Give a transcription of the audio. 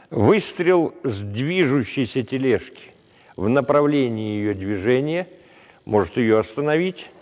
Выстрел с движущейся тележки в направлении ее движения может ее остановить,